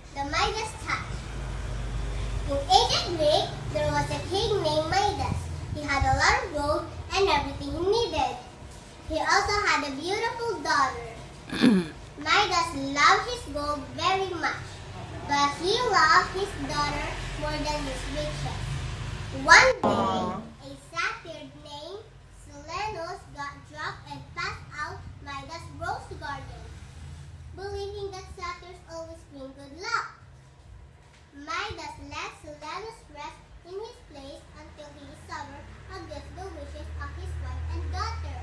The Midas touch. In ancient Greece, there was a king named Midas. He had a lot of gold and everything he needed. He also had a beautiful daughter. Midas loved his gold very much, but he loved his daughter more than his riches. One day, a satyr named Silenus got drunk and passed out Midas' rose garden, believing that satyrs always bring good luck. Midas let Silenus rest in his place until he suffered against the wishes of his wife and daughter.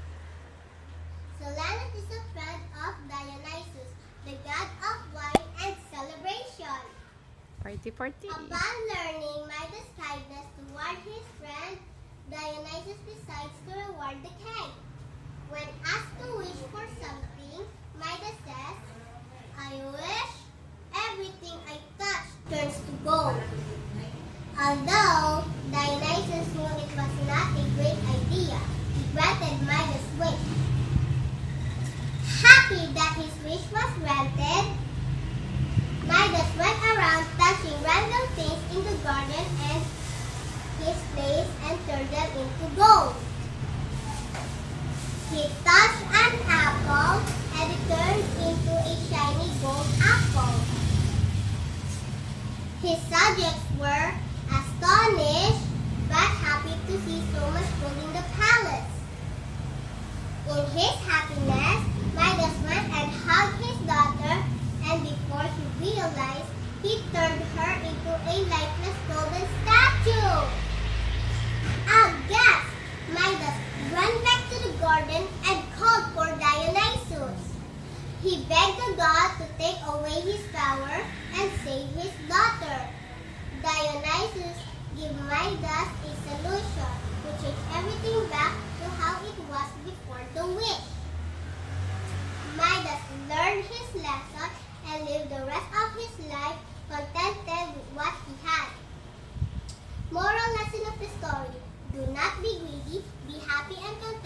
Silenus is a friend of Dionysus, the god of wine and celebration. Party. Upon learning Midas' kindness toward his friend, Dionysus decides to reward the king. When asked to wish for something, Midas says, "I wish everything I touch turns to gold." Although Dionysus knew it was not a great idea, he granted Midas' wish. Happy that his wish was granted, Midas went around touching random things in the garden and his place and turned them into gold. He touched an apple and it turned into a shiny gold apple. His subjects were astonished but happy to see so much gold in the palace. In his happiness, Midas went and hugged his daughter, and before he realized, he turned her into a lifeless golden statue. Aghast, Midas ran back to the garden and called for Dionysus. He begged the god to take away his power and save his daughter. Dionysus gave Midas a solution to change everything back to how it was before the wish. Midas learned his lesson and lived the rest of his life contented with what he had. Moral lesson of the story: do not be greedy, be happy and content.